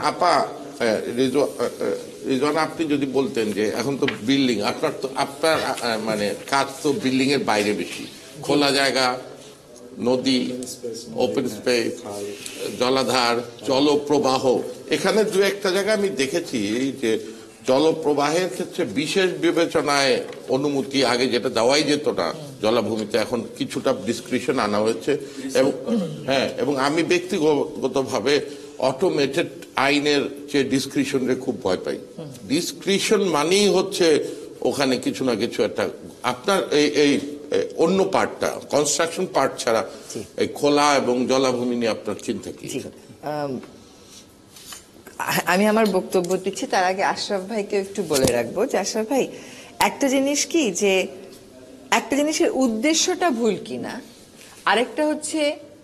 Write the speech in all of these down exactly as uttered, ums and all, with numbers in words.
আপা রিজওয়ানা, আপনি যদি বলতেন যে এখন তো বিল্ডিং, আপনার তো আপনার মানে কাজ তো বিল্ডিং এর বাইরে বেশি, খোলা জায়গা, নদী, ওপেন স্পেস, জলাধার, জলপ্রবাহ। এখানে দু একটা জায়গা আমি দেখেছি যে জলপ্রবাহের ক্ষেত্রে বিশেষ বিবেচনায় অনুমতি আগে যেটা দেওয়াই যেত না জলাভূমিতে, এখন কিছুটা ডিসক্রিশন আনা হয়েছে। এবং হ্যাঁ, এবং আমি ব্যক্তিগতভাবে অটোমেটেড আইনের যে ডিসক্রিশনে খুব ভয় পাই। ডিসক্রিশন মানেই হচ্ছে ওখানে কিছু না কিছু একটা, আপনার এই এই অন্য পার্টটা, কনস্ট্রাকশন পার্ট ছাড়া এই খোলা এবং জলাভূমি নিয়ে আপনার চিন্তা কি? আমি আমার বক্তব্য দিচ্ছি, তার আগে আশরাফ ভাইকে একটু বলে রাখবো যে আশরাফ ভাই, একটা জিনিস কি যে একটা জিনিসের উদ্দেশ্যটা ভুল কিনা, আরেকটা হচ্ছে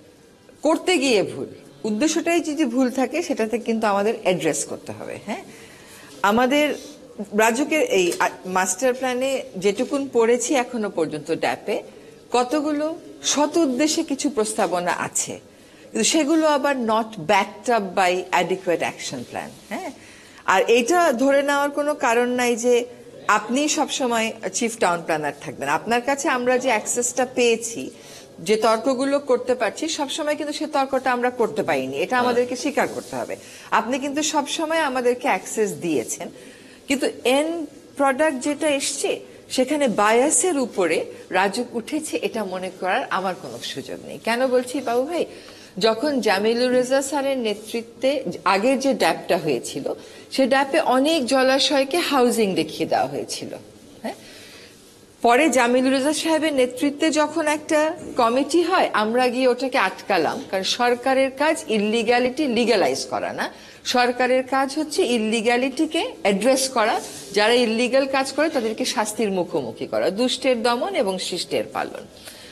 করতে গিয়ে ভুল। উদ্দেশ্যটাই যদি ভুল থাকে সেটাতে কিন্তু আমাদের অ্যাড্রেস করতে হবে। হ্যাঁ, আমাদের রাজুকের এই মাস্টার প্ল্যানে যেটুকুন পড়েছি এখনো পর্যন্ত ড্যাপে কতগুলো সৎ উদ্দেশ্যে কিছু প্রস্তাবনা আছে, কিন্তু সেগুলো আবার not backed up by adequate action plan. হ্যাঁ, আর এটা ধরে নেওয়ার কোনো কারণ নাই যে আপনি সবসময় চিফ টাউন প্ল্যানার থাকবেন। আপনার কাছে আমরা যে অ্যাক্সেসটা পেয়েছি, যে তর্কগুলো করতে পারছি, সবসময় কিন্তু সে তর্কটা আমরা করতে পারিনি, এটা আমাদেরকে স্বীকার করতে হবে। আপনি কিন্তু সবসময় আমাদেরকে অ্যাক্সেস দিয়েছেন, কিন্তু এন প্রোডাক্ট যেটা এসছে সেখানে বায়াসের উপরে রাজুক উঠেছে এটা মনে করার আমার কোনো সুযোগ নেই। কেন বলছি বাবু ভাই, যখন জামিলুর রেজা স্যারের নেতৃত্বে আগের যে ড্যাপটা হয়েছিল, সে ড্যাপে অনেক জলাশয়কে হাউজিং দেখিয়ে দেওয়া হয়েছিল। হ্যাঁ, পরে জামিলুর রেজা সাহেবের নেতৃত্বে যখন একটা কমিটি হয়, আমরা গিয়ে ওটাকে আটকালাম, কারণ সরকারের কাজ ইললিগ্যালিটি লিগ্যালাইজ করা না, সরকারের কাজ হচ্ছে ইললিগ্যালিটিকে অ্যাড্রেস করা, যারা ইললিগাল কাজ করে তাদেরকে শাস্তির মুখোমুখি করা, দুষ্টের দমন এবং শিষ্টের পালন।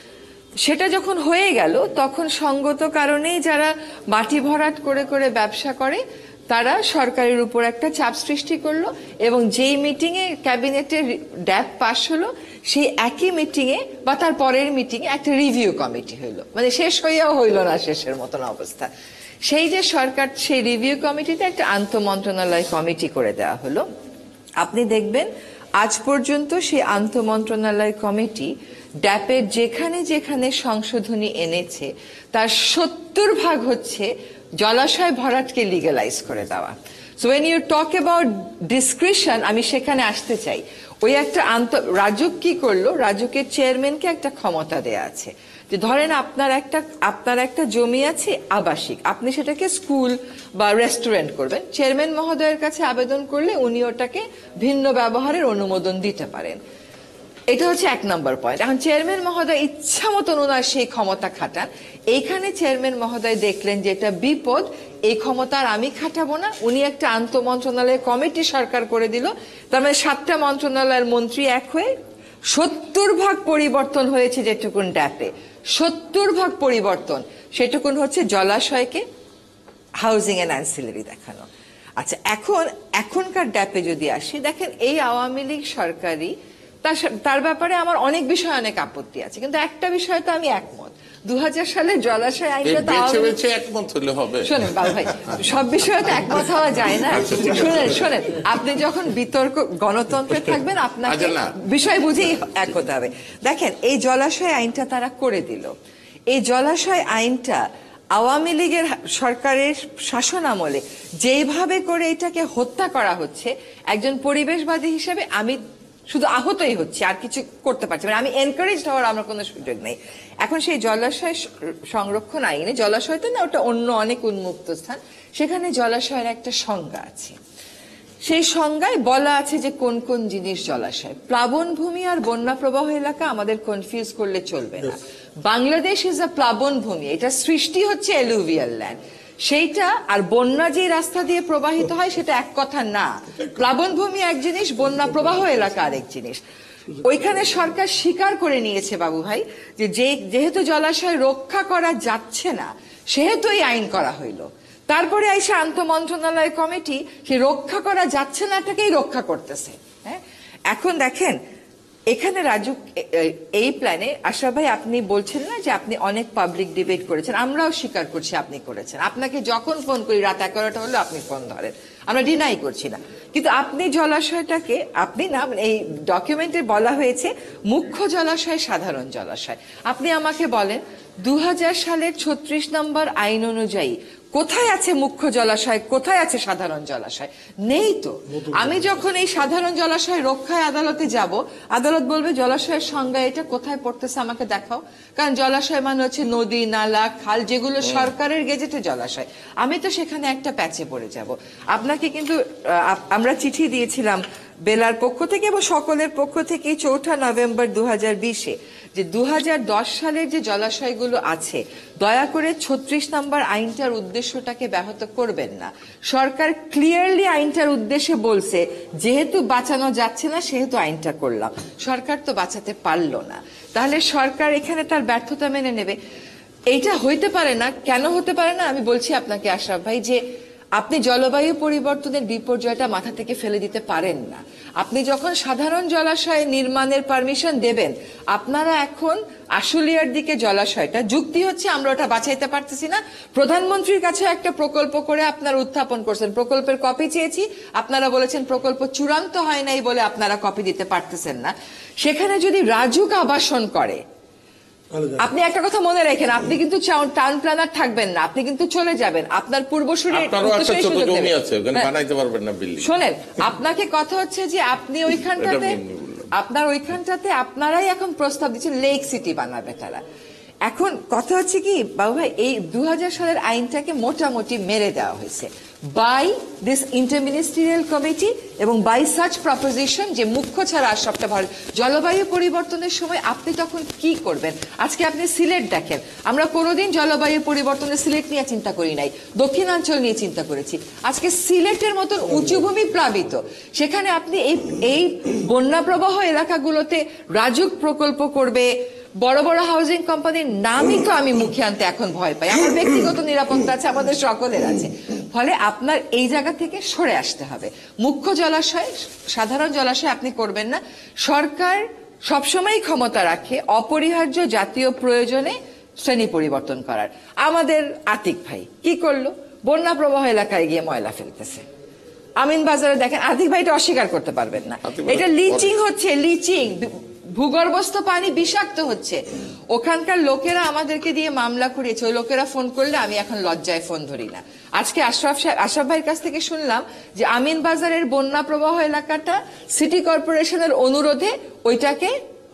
সেটা যখন হয়ে গেল, তখন সঙ্গত কারণেই যারা মাটি ভরাট করে করে ব্যবসা করে তারা সরকারের উপর একটা চাপ সৃষ্টি করলো, এবং যেই মিটিং এ ক্যাবিনেটের ড্যাপ পাস হলো, সেই একই মিটিং এ বা তার পরের মিটিং এ একটা রিভিউ কমিটি হইলো, মানে শেষ হইয়াও হইল না শেষের মতন অবস্থা। সেই যে সরকার, সেই রিভিউ কমিটিতে একটা আন্তঃমন্ত্রণালয় কমিটি করে দেওয়া হলো। আপনি দেখবেন আজ পর্যন্ত সেই আন্তঃমন্ত্রণালয় কমিটি ড্যাপের যেখানে যেখানে সংশোধনী এনেছে তার সত্তর ভাগ হচ্ছে জলাশয় ভরাটকে লিগ্যালাইজ করে দেওয়া। So when you talk about discretion, আমি সেখানে আসতে চাই। ওই একটা আন্ত রাজুক কি করলো, রাজুকের চেয়ারম্যানকে একটা ক্ষমতা দেয়া আছে যে ধরেন আপনার একটা আপনার একটা জমি আছে আবাসিক, আপনি সেটাকে স্কুল বা রেস্টুরেন্ট করবেন, চেয়ারম্যান মহোদয়ের কাছে আবেদন করলে উনি ওটাকে ভিন্ন ব্যবহারের অনুমোদন দিতে পারেন। এটা হচ্ছে এক নম্বর পয়েন্ট। এখন চেয়ারম্যান মহোদয় ইচ্ছা মতন ওনার সেই ক্ষমতা খাটান। এইখানে চেয়ারম্যান মহোদয় দেখলেন যে এটা বিপদ, এই ক্ষমতা আর আমি খাটাবো না, উনি একটা আন্তঃমন্ত্রণালয়ের কমিটি সরকার করে দিল। তার মানে সাতটা মন্ত্রণালয়ের মন্ত্রী এক হয়ে সত্তর ভাগ পরিবর্তন হয়েছে যেটুকুন ড্যাপে, সত্তর ভাগ পরিবর্তন সেটুকুন হচ্ছে জলাশয়কে হাউজিং এন্ড অ্যান্সিলারি দেখানো। আচ্ছা, এখন এখনকার ড্যাপে যদি আসি, দেখেন এই আওয়ামী লীগ সরকারি, তার ব্যাপারে আমার অনেক বিষয় অনেক আপত্তি আছে, কিন্তু একটা বিষয় তো আমি একমত, দু হাজার সালের জলাশয় আইনটা একমত হলে হবে। শোনেন বাবু ভাই, সব বিষয়ে তো একমত হওয়া যায় না। শোনেন শোনেন আপনি যখন বিতর্ক গণতন্ত্রে থাকবেন, আপনাকে বিষয় বুঝেই এক হতে হবে। দেখেন এই জলাশয় আইনটা তারা করে দিল, এই জলাশয় আইনটা আওয়ামী লীগের সরকারের শাসন আমলে যেভাবে করে এটাকে হত্যা করা হচ্ছে, একজন পরিবেশবাদী হিসেবে আমি শুধু আহতই হচ্ছে, আর কিছু করতে পারছি না, আমি এনকারেজ হওয়ার আমার কোনো সুযোগ নেই। এখন সেই জলাশয় সংরক্ষণ আইনে, জলাশয় তো না, ওটা অন্য অনেক উন্মুক্ত স্থান, সেখানে জলাশয়ের একটা সংজ্ঞা আছে। সেই সংজ্ঞায় বলা আছে যে কোন কোন জিনিস জলাশয়। প্লাবনভূমি আর বন্যা প্রবাহ এলাকা আমাদের কনফিউজ করলে চলবে না। বাংলাদেশ ইজ আ প্লাবনভূমি, এটা সৃষ্টি হচ্ছে এলুভিয়াল ল্যান্ড, সেইটা আর বন্যা যে রাস্তা দিয়ে প্রবাহিত হয় সেটা এক কথা না। প্লাবনভূমি এক জিনিস, বন্যা প্রবাহ এলাকা আরেক জিনিস। ওইখানে সরকার স্বীকার করে নিয়েছে বাবু ভাই যে যেহেতু জলাশয় রক্ষা করা যাচ্ছে না, সেহেতু এই আইন করা হইল। তারপরে আইসা আন্তঃমন্ত্রণালয় কমিটি সে রক্ষা করা যাচ্ছে না এটাকেই রক্ষা করতেছে। হ্যাঁ, এখন দেখেন এখানে রাজু এ- এ- এই প্ল্যানে আশরাফ ভাই আপনি বলছেন না যে আপনি অনেক পাবলিক ডিবেট করেছেন, আমরাও স্বীকার করছি আপনি করেছেন। আপনাকে যখন ফোন করি রাত এগারোটা হলে আপনি ফোন ধরেন, আমরা ডিনাই করছি না। কিন্তু আপনি জলাশয়টাকে, আপনি না, এই ডকুমেন্টে বলা হয়েছে মুখ্য জলাশয়, সাধারণ জলাশয়। আপনি আমাকে বলেন দু হাজার সালের ছত্রিশ নম্বর আইন অনুযায়ী কোথায় আছে মুখ্য জলাশয়, কোথায় আছে সাধারণ জলাশয়? নেই তো। আমি যখন এই সাধারণ জলাশয় রক্ষায় আদালতে যাব, আদালত বলবে জলাশয়ের সংজ্ঞা এটা কোথায় পড়তেছে আমাকে দেখাও। কারণ জলাশয় মানে হচ্ছে নদী, নালা, খাল, যেগুলো সরকারের গেজেটে জলাশয়। আমি তো সেখানে একটা প্যাচে পড়ে যাব। আপনাকে কিন্তু আহ, আমরা চিঠি দিয়েছিলাম বেলার পক্ষ থেকে এবং সকলের পক্ষ থেকে চৌঠা নভেম্বর দু হাজার বিশে যে দু হাজার দশ সালের যে জলাশয়গুলো আছে দয়া করে ছত্রিশ নম্বর আইনটার উদ্দেশ্যটাকে ব্যাহত করবেন না। সরকার ক্লিয়ারলি আইনটার উদ্দেশ্যে বলছে যেহেতু বাঁচানো যাচ্ছে না সেহেতু আইনটা করলাম। সরকার তো বাঁচাতে পারলো না, তাহলে সরকার এখানে তার ব্যর্থতা মেনে নেবে। এইটা হইতে পারে না। কেন হতে পারে না আমি বলছি আপনাকে আশরাফ ভাই, যে আপনি জলবায়ু পরিবর্তনের বিপর্যয়টা মাথা থেকে ফেলে দিতে পারেন না। আপনি যখন সাধারণ জলাশয় নির্মাণের পারমিশন দেবেন, আপনারা এখন আশুলিয়ার দিকে জলাশয়টা, যুক্তি হচ্ছে আমরা ওটা বাঁচাইতে পারতেছি না। প্রধানমন্ত্রীর কাছে একটা প্রকল্প করে আপনারা উত্থাপন করছেন, প্রকল্পের কপি চেয়েছি, আপনারা বলেছেন প্রকল্প চূড়ান্ত হয় নাই বলে আপনারা কপি দিতে পারতেছেন না। সেখানে যদি রাজুক আবাসন করে, আপনি একটা কথা মনে রাখেন, আপনি কিন্তু টাউন প্ল্যানার থাকবেন না, আপনি কিন্তু চলে যাবেন, আপনার পূর্বসূরি আপনারও একটা ছোট জমি আছে, ওখানে বানাইতে পারবেন না বিল্ডিং। শোনেন, আপনাকে কথা হচ্ছে যে আপনি ওইখানটাতে, আপনার ওইখানটাতে আপনারাই এখন প্রস্তাব দিচ্ছেন লেক সিটি বানাবে তারা। এখন কথা হচ্ছে কি বাবু ভাই, এই দু হাজার সালের আইনটাকে মোটামুটি মেরে দেওয়া হয়েছে বাই দিস ইন্টারমিনিস্ট্রিয়াল কমিটি এবং বাই সাচ প্রপোজিশন যে মুখ্য ছাড়া আর সবটা ভালো। জলবায়ু পরিবর্তনের সময় আপনি তখন কি করবেন? আজকে আপনি সিলেট দেখেন, আমরা কোনোদিন জলবায়ু পরিবর্তনের সিলেট নিয়ে চিন্তা করি নাই, দক্ষিণাঞ্চল নিয়ে চিন্তা করেছি। আজকে সিলেটের মতন উঁচু ভূমি প্লাবিত, সেখানে আপনি এই এই বন্যা প্রবাহ এলাকাগুলোতে রাজুক প্রকল্প করবে, বড় বড় হাউজিং কোম্পানির নামই তো আমি মুখে আনতে এখন ভয় পাই। আমার ব্যক্তিগত নিরাপত্তা আছে, আমাদের সকলের আছে। ফলে আপনার এই জায়গা থেকে সরে আসতে হবে। মুখ্য জলাশয়, সাধারণ জলাশয় আপনি করবেন না। সরকার সবসময় ক্ষমতা রাখে অপরিহার্য জাতীয় প্রয়োজনে শ্রেণী পরিবর্তন করার। আমাদের আতিক ভাই কি করলো? বন্যা প্রবাহ এলাকায় গিয়ে ময়লা ফেলতেছে। আমিন বাজারে দেখেন, আতিক ভাই এটা অস্বীকার করতে পারবেন না, এটা লিচিং হচ্ছে, লিচিং, ভূগর্ভস্থ পানি বিষাক্ত হচ্ছে। ওখানকার লোকেরা আমাদেরকে দিয়ে মামলা করিয়েছে, ওই লোকেরা ফোন করলে আমি এখন লজ্জায় ফোন ধরি না। আজকে আশরাফ আশরাফ ভাইয়ের কাছ থেকে শুনলাম যে আমিন বাজারের বন্যা প্রবাহ এলাকাটা সিটি কর্পোরেশনের অনুরোধে ওইটাকে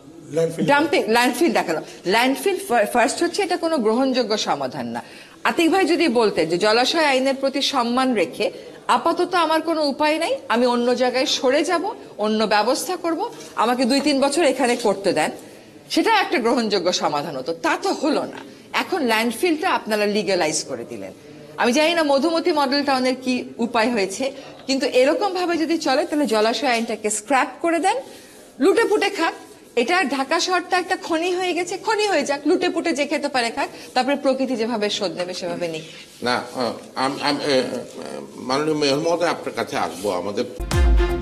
ডাম্পিং ল্যান্ডফিল দেখানো। ল্যান্ডফিল ফার্স্ট হচ্ছে, এটা কোনো গ্রহণযোগ্য সমাধান না। আতিক ভাই যদি বলতেন যে জলাশয় আইনের প্রতি সম্মান রেখে আপাতত আমার কোনো উপায় নাই, আমি অন্য জায়গায় সরে যাব, অন্য ব্যবস্থা করব, আমাকে দুই তিন বছর এখানে করতে দেন, সেটা একটা গ্রহণযোগ্য সমাধান হতো। তা তো হলো না। এখন ল্যান্ডফিলটা আপনারা লিগ্যালাইজ করে দিলেন। আমি জানি না মধুমতি মডেল টাউনের কি উপায় হয়েছে, কিন্তু এরকম ভাবে যদি চলে তাহলে জলাশয় আইনটাকে স্ক্র্যাপ করে দেন, লুটে পুটে খাক। এটা ঢাকা শহরটা একটা খনি হয়ে গেছে, খনি হয়ে যাক, লুটে পুটে যে খেতে পারে খাক, তারপরে প্রকৃতি যেভাবে শোধ নেবে সেভাবে নিক। না, মাননীয় মেয়র মহোদয় আপনার কাছে আসবো। আমাদের